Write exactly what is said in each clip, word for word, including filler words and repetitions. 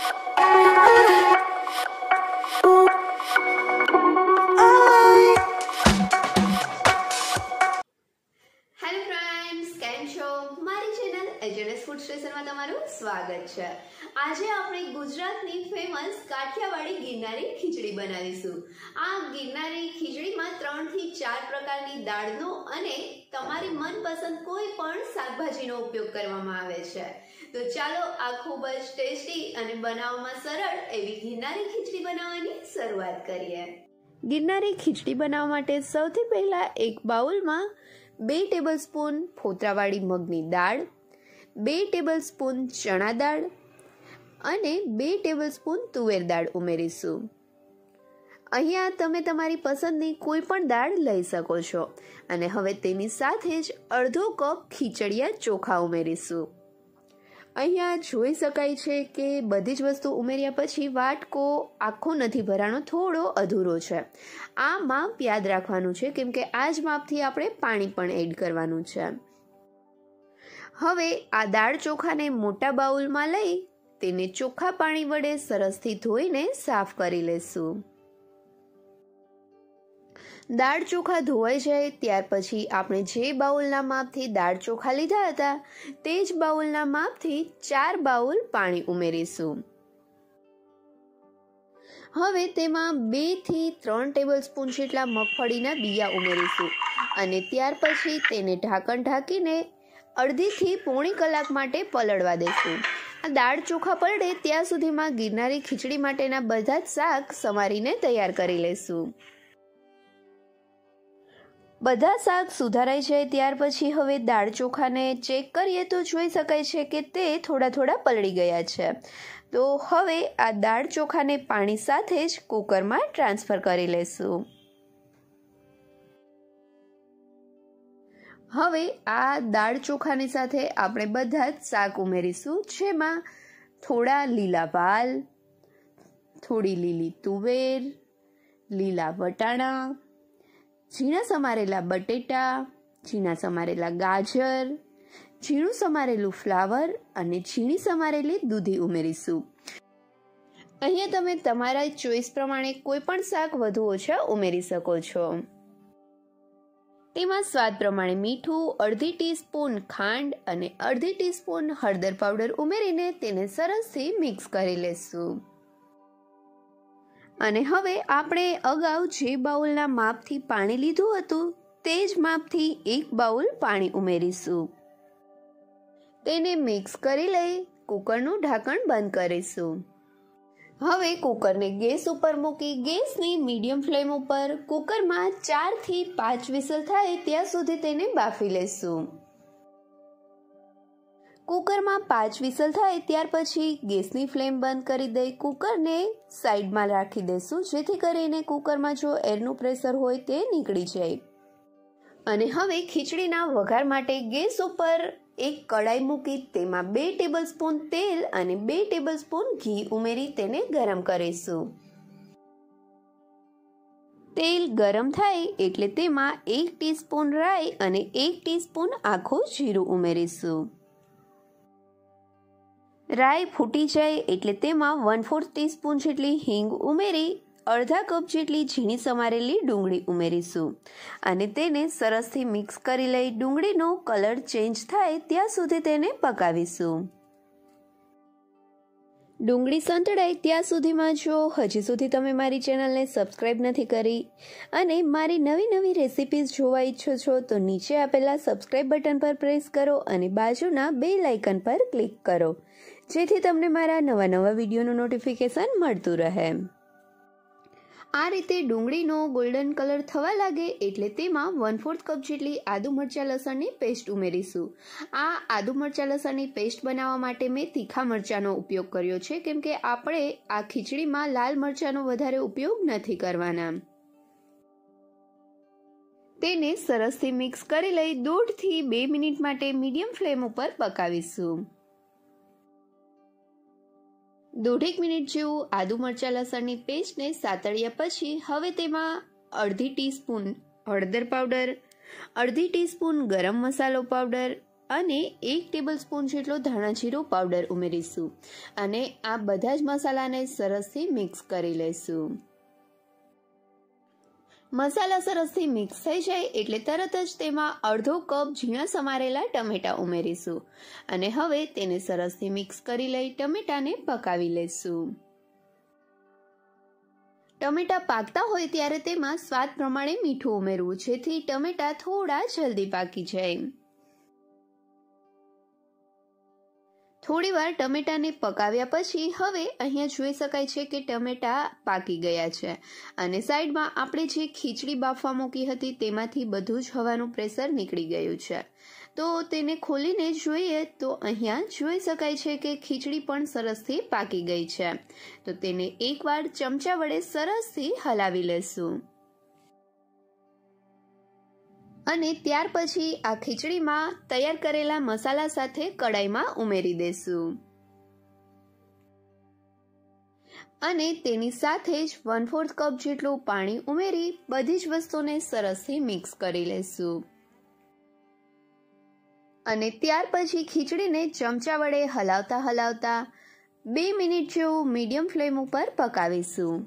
સ્વાગત છે। આજે આપણે ગુજરાતની ફેમસ કાઠિયાવાડી ગિરનારી ખીચડી બનાવીશું। આ ગિરનારી ખીચડીમાં ત્રણ થી ચાર પ્રકારની દાળનો અને તમારી મનપસંદ કોઈ પણ શાકભાજીનો ઉપયોગ કરવામાં આવે છે। તો ચાલો આ ખૂબ જ ટેસ્ટી અને બનાવવામાં સરળ એવી ગિરનારી ખીચડી બનાવવાની શરૂઆત કરીએ। ગિરનારી ખીચડી બનાવવા માટે સૌથી પહેલા એક બાઉલમાં બે ટેબલસ્પૂન ફોતરાવાળી મગની દાળ, બે ટેબલસ્પૂન ચણા દાળ અને બે ટેબલસ્પૂન તુવેર દાળ ઉમેરીશું। અહીંયા તમે તમારી પસંદની કોઈ પણ દાળ લઈ શકો છો અને હવે તેની સાથે જ અડધો કપ ખીચડિયા ચોખા ઉમેરીશું। અહીંયા જોઈ શકાય છે કે બધી જ વસ્તુ ઉમેર્યા પછી વાટકો આખો નથી ભરાણો, થોડો અધૂરો છે। આ માપ યાદ રાખવાનું છે કેમ કે આ જ માપથી આપણે પાણી પણ એડ કરવાનું છે। હવે આ દાળ ચોખાને મોટા બાઉલમાં લઈ તેને ચોખ્ખા પાણી વડે સરસથી ધોઈને સાફ કરી લેશું। દાળ ચોખા ધોવાઈ જાય ત્યાર પછી આપણે જે બાઉલના માપથી દાળ ચોખા લીધા હતા તે જ બાઉલના માપથી ચાર બાઉલ પાણી ઉમેરીશું। હવે તેમાં બે થી ત્રણ ટેબલસ્પૂન જેટલા મગફળીના બિયા ઉમેરીશું અને ત્યાર પછી તેને ઢાંકણ ઢાંકીને અડધીથી પોણી કલાક માટે પલળવા દેશું। આ દાળ ચોખા પલળે ત્યાં સુધીમાં ગિરનારી ખીચડી માટેના બધા જ શાક સમારીને તૈયાર કરી લેશું। બધા શાક સુધારાઈ જાય ત્યાર પછી હવે દાળ ચોખાને ચેક કરીએ તો જોઈ શકાય છે કે તે થોડા થોડા પલળી ગયા છે। તો હવે આ દાળ ચોખાને પાણી સાથે જ કુકરમાં ટ્રાન્સફર કરી લેશું। હવે આ દાળ ચોખાની સાથે આપણે બધા જ શાક ઉમેરીશું, જેમાં થોડા લીલા વાલ, થોડી લીલી તુવેર, લીલા વટાણા, ઝીણા સમારેલા બટેટા, ઝીણા સમારેલા ગાજર, ઝીણું સમારેલું ફ્લાવર અને ઝીણી સમારેલી દૂધી ઉમેરીશું। અહીંયા તમે તમારા ચોઈસ પ્રમાણે કોઈ પણ શાક વધુ ઓછા ઉમેરી શકો છો। તેમાં સ્વાદ પ્રમાણે મીઠું, અડધી ટીસ્પૂન ખાંડ અને અડધી ટીસ્પૂન હળદર પાવડર ઉમેરીને તેને સરસથી મિક્સ કરી લેશું। અને હવે આપણે અગાઉ જે બાઉલના માપથી પાણી લીધું હતું તે જ માપથી એક બાઉલ પાણી ઉમેરીશું। તેને મિક્સ કરી લઈ કુકરનું ઢાંકણ બંધ કરીશું। હવે કુકરને ગેસ ઉપર મૂકી ગેસની મીડિયમ ફ્લેમ ઉપર કુકરમાં ચાર થી પાંચ વિસલ થાય ત્યાં સુધી તેને બાફી લેશું। કુકરમાં પાંચ વિસલ થાય ત્યાર પછી ગેસની ફ્લેમ બંધ કરી દઈ કુકરને સાઈડમાં રાખી દેશું, જેથી કરીને કુકરમાં જો એરનું પ્રેશર હોય તે નીકળી જાય। અને હવે ખીચડીના વઘાર માટે ગેસ ઉપર એક કડાઈ મૂકી તેમાં બે ટેબલસ્પૂન તેલ અને બે ટેબલસ્પૂન ઘી ઉમેરી તેને ગરમ કરીશું। તેલ ગરમ થાય એટલે તેમાં એક ટીસ્પૂન રાઈ અને એક ટીસ્પૂન આખું જીરું ઉમેરીશું। રાઈ ફૂટી જાય એટલે તેમાં વન ફોર્થ ટીસ્પૂન જેટલી હિંગ ઉમેરી અડધા કપ જેટલી ઝીણી સમારેલી ડુંગળી ઉમેરીશું અને તેને સરસથી મિક્સ કરી લઈ ડુંગળીનો કલર ચેન્જ થાય ત્યાં સુધી તેને પકાવીશું। ડુંગળી સંતળાય ત્યાં સુધીમાં જો હજી સુધી તમે મારી ચેનલને સબસ્ક્રાઇબ નથી કરી અને મારી નવી નવી રેસિપીઝ જોવા ઈચ્છો છો તો નીચે આપેલા સબસ્ક્રાઇબ બટન પર પ્રેસ કરો અને બાજુના બેલ આઇકન પર ક્લિક કરો, જેથી તમને મારા નવા નવા વિડીયોનું નોટિફિકેશન મળતું રહે। આ રીતે ડુંગળીનો ગોલ્ડન કલર થવા લાગે એટલે તેમાં વન ફોર્થ કપ જેટલી આદુ મરચાં લસણની પેસ્ટ ઉમેરીશું। આ આદુ મરચાં લસણની પેસ્ટ બનાવવા માટે મેં તીખા મરચાંનો ઉપયોગ કર્યો છે કેમ કે આપણે આ ખીચડીમાં લાલ મરચાંનો વધારે ઉપયોગ નથી કરવાના। તેને સરસથી મિક્સ કરી લઈ દોઢથી બે મિનિટ માટે મીડિયમ ફ્લેમ ઉપર પકાવીશું। દોઢેક મિનિટ જેવું આદુ મરચાં લસણની પેસ્ટને સાતળ્યા પછી હવે તેમાં અડધી ટીસ્પૂન હળદર પાવડર, અડધી ટીસ્પૂન ગરમ મસાલો પાવડર અને એક ટેબલ સ્પૂન જેટલો ધાણા જીરું પાવડર ઉમેરીશું અને આ બધા જ મસાલાને સરસથી મિક્સ કરી લઈશું. મસાલા સરસથી મિક્સ થઈ જાય એટલે તરત જ તેમાં અડધો કપ ઝીણા સમારેલા ટમેટા ઉમેરીશું અને હવે તેને સરસથી મિક્સ કરી લઈ ટમેટાને પકાવી લઈશું. ટમેટા પાકતા હોય ત્યારે તેમાં સ્વાદ પ્રમાણે મીઠું ઉમેરવું જેથી ટમેટા થોડા જલ્દી પાકી જાય. થોડીવાર ટમેટાને પકાવ્યા પછી હવે અહીંયા જોઈ શકાય છે કે ટમેટા પાકી ગયા છે અને સાઈડમાં આપણે જે ખીચડી બાફવા મૂકી હતી તેમાંથી બધું જ હવાનું પ્રેશર નીકળી ગયું છે. તો તેને ખોલીને જોઈએ તો અહીંયા જોઈ શકાય છે કે ખીચડી પણ સરસથી પાકી ગઈ છે. તો તેને એકવાર ચમચા વડે સરસથી હલાવી લેશું અને ત્યાર પછી આ ખીચડીમાં તૈયાર કરેલા મસાલા સાથે કડાઈમાં ઉમેરી દેશું અને તેની સાથે જ વન ફોર્થ કપ જેટલું પાણી ઉમેરી બધી જ વસ્તુને સરસથી મિક્સ કરી લેશું અને ત્યાર પછી ખીચડીને ચમચા વડે હલાવતા હલાવતા બે મિનિટ જેવું મીડિયમ ફ્લેમ ઉપર પકાવીશું.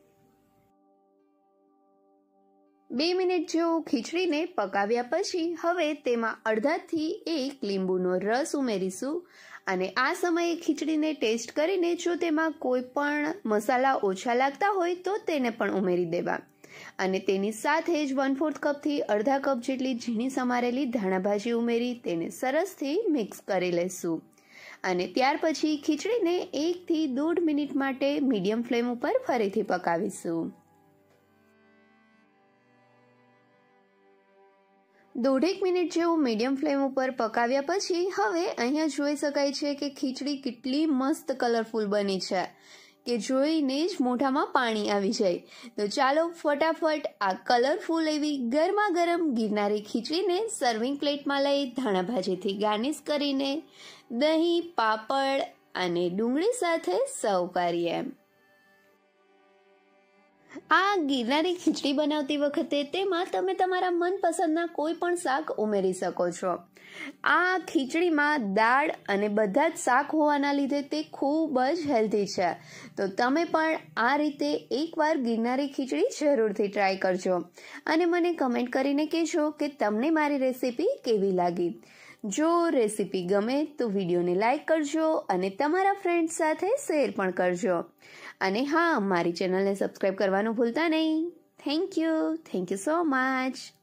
બે મિનિટ જેવું ખીચડીને પકાવ્યા પછી હવે તેમાં અડધાથી એક લીંબુનો રસ ઉમેરીશું અને આ સમયે ખીચડીને ટેસ્ટ કરીને જો તેમાં કોઈ પણ મસાલા ઓછા લાગતા હોય તો તેને પણ ઉમેરી દેવા અને તેની સાથે જ વન ફોર્થ કપથી અડધા કપ જેટલી ઝીણી સમારેલી ધાણાભાજી ઉમેરી તેને સરસથી મિક્સ કરી લઈશું અને ત્યાર પછી ખીચડીને એકથી દોઢ મિનિટ માટે મીડિયમ ફ્લેમ ઉપર ફરીથી પકાવીશું. દોઢેક મિનિટ જેવું મીડિયમ ફ્લેમ ઉપર પકાવ્યા પછી હવે અહીંયા જોઈ શકાય છે કે ખીચડી કેટલી મસ્ત કલરફુલ બની છે કે જોઈને જ મોઢામાં પાણી આવી જાય. તો ચાલો ફટાફટ આ કલરફુલ એવી ગરમા ગરમ ગિરનારી ખીચડીને સર્વિંગ પ્લેટમાં લઈ ધાણાભાજીથી ગાર્નિશ કરીને દહીં, પાપડ અને ડુંગળી સાથે સર્વ કરીએ. આ ગિરનારી ખીચડી બનાવતી વખતે તેમાં તમે તમારા મનપસંદના કોઈ પણ શાક ઉમેરી શકો છો. આ ખીચડીમાં દાળ અને બધા જ શાક હોવાના લીધે તે ખૂબ જ હેલ્ધી છે. તો તમે પણ આ રીતે એકવાર ગિરનારી ખીચડી જરૂરથી ટ્રાય કરજો અને મને કમેન્ટ કરીને કહેજો કે તમને મારી રેસીપી કેવી લાગી. જો રેસીપી ગમે તો વિડીયોને લાઈક કરજો અને તમારા ફ્રેન્ડ્સ સાથે શેર પણ કરજો અને હા, મારી ચેનલને સબસ્ક્રાઈબ કરવાનું ભૂલતા નહીં. Thank you thank you so much.